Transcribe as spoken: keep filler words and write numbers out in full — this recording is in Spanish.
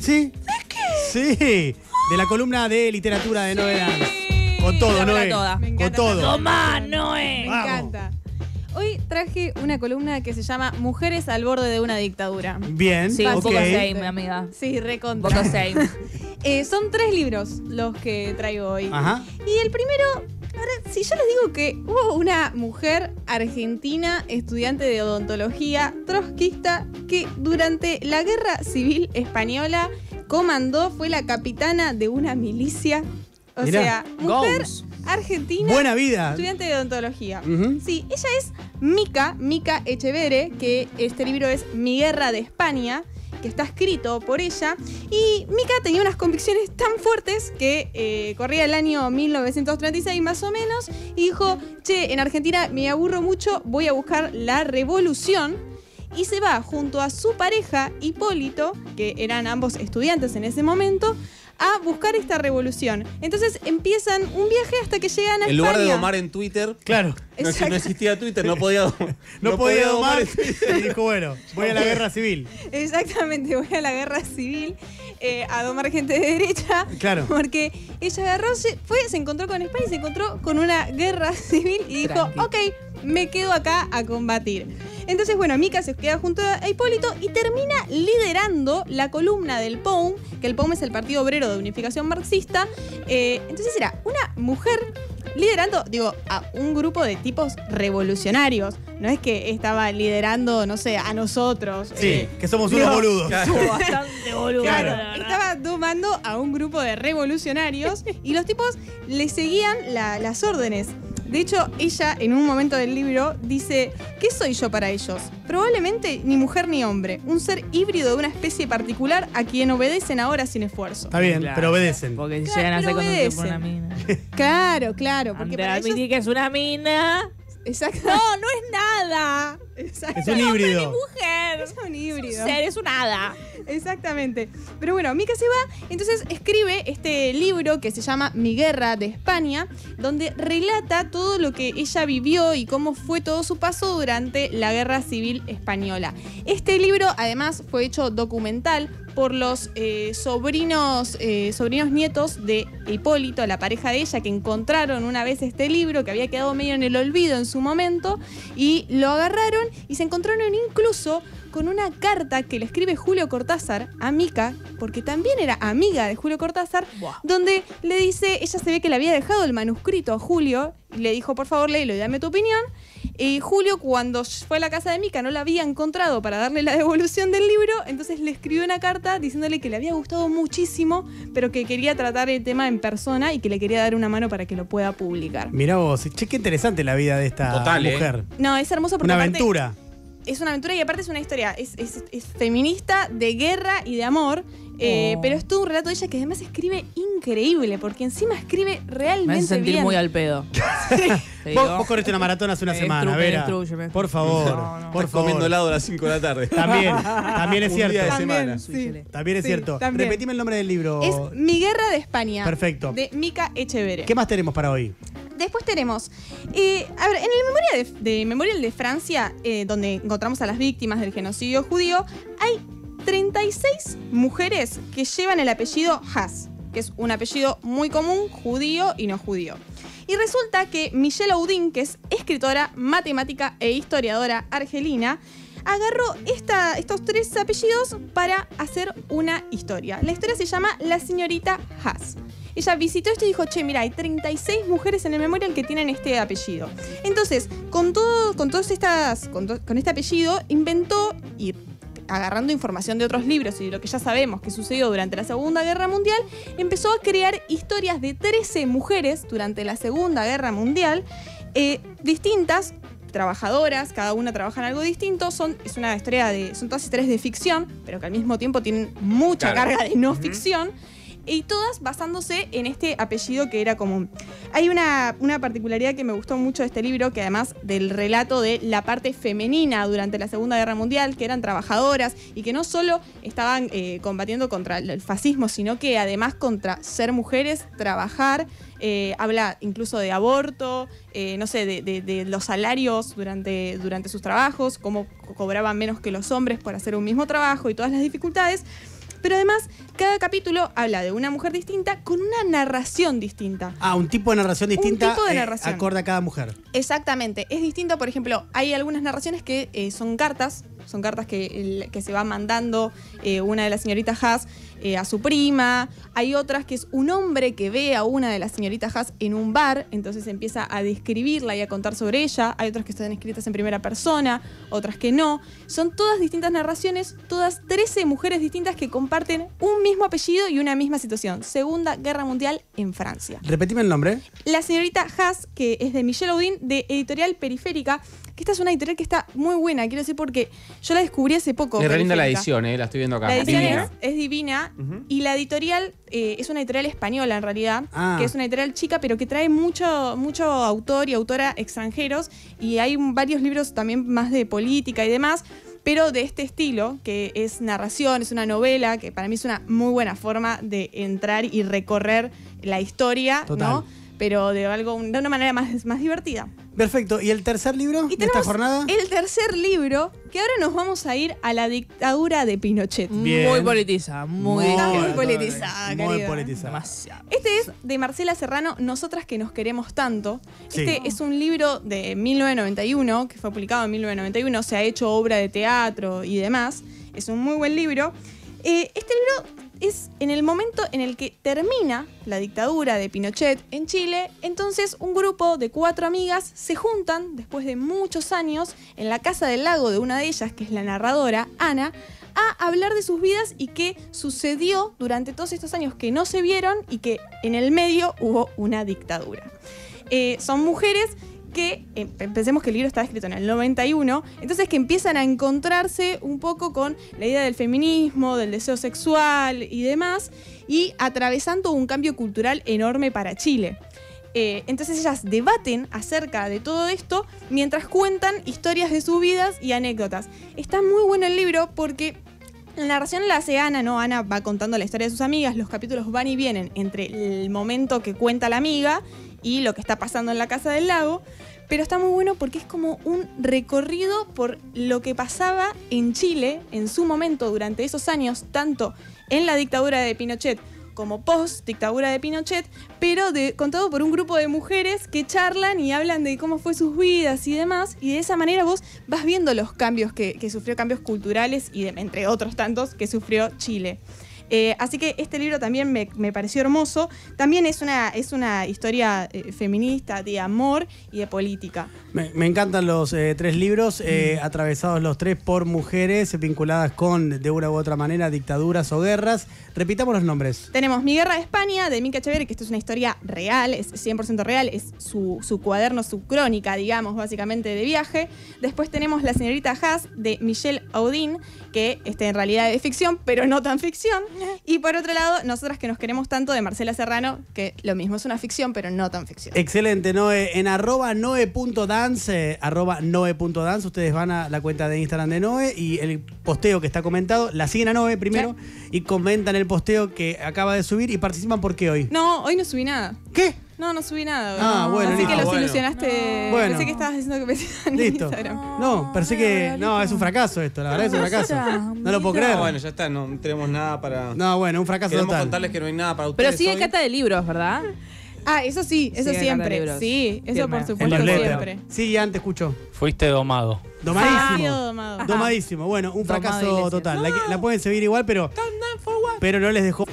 Sí. ¿De qué? Sí. De la columna de literatura de Noé Dance. Sí. Con todo, Dámela Noé. toda. Me Con encanta todo. esta Tomá, columna. Noé. Me Vamos. encanta. Hoy traje una columna que se llama Mujeres al borde de una dictadura. Bien. Sí, un ok. poco same, amiga. Sí, Un recontra. poco same. Eh, son tres libros los que traigo hoy. Ajá. Y el primero, ahora, si yo les digo que hubo una mujer argentina, estudiante de odontología, trotskista, que durante la Guerra Civil Española comandó, fue la capitana de una milicia. O Mirá. sea, mujer Goals. argentina, Buena vida. estudiante de odontología. Ujú. Sí, ella es Mica, Mica Echevere, que este libro es Mi Guerra de España, que está escrito por ella. Y Mica tenía unas convicciones tan fuertes que eh, corría el año mil novecientos treinta y seis más o menos, y dijo, che, en Argentina me aburro mucho, voy a buscar la revolución. Y se va junto a su pareja, Hipólito, que eran ambos estudiantes en ese momento, a buscar esta revolución. Entonces empiezan un viaje hasta que llegan a En lugar de España. domar en Twitter, Claro. no, Exacto. no existía Twitter, no podía, dom- No, podía domar. en Twitter. Y dijo, bueno, voy a la guerra civil. Exactamente, voy a la guerra civil eh, a domar gente de derecha. Claro. Porque ella agarró, se, fue, se encontró con España y se encontró con una guerra civil y dijo, Tranqui. ok, me quedo acá a combatir. Entonces, bueno, Mica se queda junto a Hipólito y termina liderando la columna del P O U M, que el P O U M es el Partido Obrero de Unificación Marxista. Eh, entonces era una mujer liderando, digo, a un grupo de tipos revolucionarios. No es que estaba liderando, no sé, a nosotros. Sí, eh, que somos digo, unos boludos. Claro. Estuvo bastante boludo. Claro, la verdad. estaba domando a un grupo de revolucionarios y los tipos le seguían la- las órdenes. De hecho, ella en un momento del libro dice, ¿qué soy yo para ellos? Probablemente ni mujer ni hombre, un ser híbrido de una especie particular a quien obedecen ahora sin esfuerzo. Está bien, Claro, pero obedecen. Porque Claro, llegan a ser pero conducidos por una obedecen. mina. Claro, claro, porque Antes de para ellos... admitir que es una mina. Exacto. No, no es nada. Exacto. Es un híbrido. Mujer. Es un híbrido. Ser es un hada. Exactamente. Pero bueno, Mica se va, entonces escribe este libro que se llama Mi Guerra de España, donde relata todo lo que ella vivió y cómo fue todo su paso durante la Guerra Civil Española. Este libro además fue hecho documental por los eh, sobrinos, eh, sobrinos nietos de Hipólito, la pareja de ella, que encontraron una vez este libro que había quedado medio en el olvido en su momento y lo agarraron y se encontraron incluso con una carta que le escribe Julio Cortázar a Mica, porque también era amiga de Julio Cortázar, Buah. donde le dice, ella se ve que le había dejado el manuscrito a Julio y le dijo, por favor, léelo y dame tu opinión. Y Julio, cuando fue a la casa de Mica, no la había encontrado para darle la devolución del libro, entonces le escribió una carta diciéndole que le había gustado muchísimo, pero que quería tratar el tema en persona y que le quería dar una mano para que lo pueda publicar. Mirá vos, che, qué interesante la vida de esta Total, ¿eh? mujer. No, es hermoso porque Una aparte- aventura. es una aventura y aparte es una historia, es, es- es feminista, de guerra y de amor, eh, Oh. pero es todo un relato de ella que además escribe increíble, porque encima escribe Me realmente hace sentir bien. muy al pedo. Te Vos, digo. vos corriste una maratón hace una Me semana, instru- me Vera. instruye, me Por instruye. favor, No, no. por Estás comiendo favor. helado a las cinco de la tarde. También, también es Un cierto. día de También, semana. sí. También es Sí, cierto. también. Repetime el nombre del libro. Es Mi Guerra de España. Perfecto. De Mica Echevere. ¿Qué más tenemos para hoy? Después tenemos, eh, a ver, en el Memorial de, de Memorial de Francia, eh, donde encontramos a las víctimas del genocidio judío, hay treinta y seis mujeres que llevan el apellido Haas, que es un apellido muy común, judío y no judío. Y resulta que Michelle Oudin, que es escritora, matemática e historiadora argelina, agarró esta, estos tres apellidos para hacer una historia. La historia se llama La señorita Haas. Ella visitó esto y dijo, che, mira, hay treinta y seis mujeres en el Memorial que tienen este apellido. Entonces, con todo, con todas estas, con, to- con este apellido, inventó, y agarrando información de otros libros y de lo que ya sabemos que sucedió durante la Segunda Guerra Mundial, empezó a crear historias de trece mujeres durante la Segunda Guerra Mundial, eh, distintas, trabajadoras, cada una trabaja en algo distinto, son, es una historia de, son todas historias de ficción, pero que al mismo tiempo tienen mucha Claro. carga de no ficción, y todas basándose en este apellido que era común. Hay una, una particularidad que me gustó mucho de este libro, que además del relato de la parte femenina durante la Segunda Guerra Mundial, que eran trabajadoras y que no solo estaban eh, combatiendo contra el fascismo, sino que además contra ser mujeres, trabajar, eh, habla incluso de aborto, eh, no sé, de, de- de los salarios durante, durante sus trabajos, cómo co- cobraban menos que los hombres por hacer un mismo trabajo y todas las dificultades. Pero además, cada capítulo habla de una mujer distinta con una narración distinta. Ah, un tipo de narración distinta. tipo de eh, narración. acorde a cada mujer. Exactamente, es distinto, por ejemplo, hay algunas narraciones que eh, son cartas, son cartas que, el, que se va mandando eh, una de las señoritas Haas eh, a su prima, hay otras que es un hombre que ve a una de las señoritas Haas en un bar, entonces empieza a describirla y a contar sobre ella, hay otras que están escritas en primera persona, otras que no, son todas distintas narraciones, todas trece mujeres distintas que comparten un mismo apellido y una misma situación, Segunda Guerra Mundial en Francia. Repetime el nombre. La señorita Haas, que es de Michelle Audin, de Editorial Periférica, que esta es una editorial que está muy buena, quiero decir porque yo la descubrí hace poco. Es re linda la Periférica. edición, eh, la estoy viendo acá. La edición Divina. es, es divina Ujú. y la editorial eh, es una editorial española en realidad, Ah. que es una editorial chica, pero que trae mucho, mucho autor y autora extranjeros y hay un- varios libros también más de política y demás, pero de este estilo, que es narración, es una novela, que para mí es una muy buena forma de entrar y recorrer la historia, Total. ¿no? Pero de algo de una manera más, más divertida. Perfecto. ¿Y el tercer libro Y de esta tenemos jornada? el tercer libro, que ahora nos vamos a ir a la dictadura de Pinochet. Bien. Muy politizada, muy, Está muy izquierda. politizada, Muy querida. politizada. Demasiado. Este es de Marcela Serrano, Nosotras que nos queremos tanto. Sí. Este es un libro de mil novecientos noventa y uno, que fue publicado en mil novecientos noventa y uno, se ha hecho obra de teatro y demás. Es un muy buen libro. Eh, este libro es en el momento en el que termina la dictadura de Pinochet en Chile. Entonces un grupo de cuatro amigas se juntan después de muchos años en la casa del lago de una de ellas, que es la narradora, Ana, a hablar de sus vidas y qué sucedió durante todos estos años que no se vieron y que en el medio hubo una dictadura. Eh, son mujeres que, eh, pensemos que el libro está escrito en el noventa y uno, entonces que empiezan a encontrarse un poco con la idea del feminismo, del deseo sexual y demás, y atravesando un cambio cultural enorme para Chile. Eh, entonces ellas debaten acerca de todo esto mientras cuentan historias de sus vidas y anécdotas. Está muy bueno el libro porque la narración la hace Ana, ¿no? Ana va contando la historia de sus amigas, los capítulos van y vienen entre el momento que cuenta la amiga y lo que está pasando en la casa del lago, pero está muy bueno porque es como un recorrido por lo que pasaba en Chile en su momento durante esos años, tanto en la dictadura de Pinochet como post dictadura de Pinochet, pero de, contado por un grupo de mujeres que charlan y hablan de cómo fue sus vidas y demás, y de esa manera vos vas viendo los cambios que, que sufrió, cambios culturales y de, entre otros tantos que sufrió Chile. Eh, así que este libro también me, me pareció hermoso. También es una, es una historia eh, feminista, de amor y de política. Me, me encantan los eh, tres libros, eh, Mm. atravesados los tres por mujeres vinculadas con, de una u otra manera, dictaduras o guerras. Repitamos los nombres. Tenemos Mi Guerra de España, de Mica Echeverri, que esto es una historia real, es cien por ciento real, es su, su cuaderno, su crónica, digamos, básicamente de viaje. Después tenemos La Señorita Haas, de Michelle Audin, que este, en realidad es ficción, pero no tan ficción. Y por otro lado, Nosotras que nos queremos tanto, de Marcela Serrano, que lo mismo es una ficción, pero no tan ficción. Excelente, Noé. En arroba noe.dance, eh, arroba noe.dance, ustedes van a la cuenta de Instagram de Noé y el posteo que está comentado, la siguen a Noé primero y comentan el posteo que acaba de subir y participan. ¿Por qué hoy? No, hoy no subí nada. ¿Qué? No, no subí nada. Ah, hoy. bueno, Así listo. que los Bueno. ilusionaste. Bueno. Pensé que estabas diciendo que pensabas en Listo. Instagram. No, pensé que... No, es un fracaso esto, la verdad es un fracaso. No lo puedo No, creer. bueno, ya está, no tenemos nada para. No, bueno, un fracaso Queremos total. contarles que no hay nada para ustedes. Pero sigue hoy. cata de libros, ¿verdad? Ah, eso sí, eso Sigue siempre. Cata Libros. Sí, eso Firme. por En supuesto los letras. siempre. Sí, antes escucho. Fuiste domado. Domadísimo. Ah, domado. Domadísimo. Bueno, un Domado fracaso Iglesias. total. La, la pueden seguir igual, pero, pero no les dejó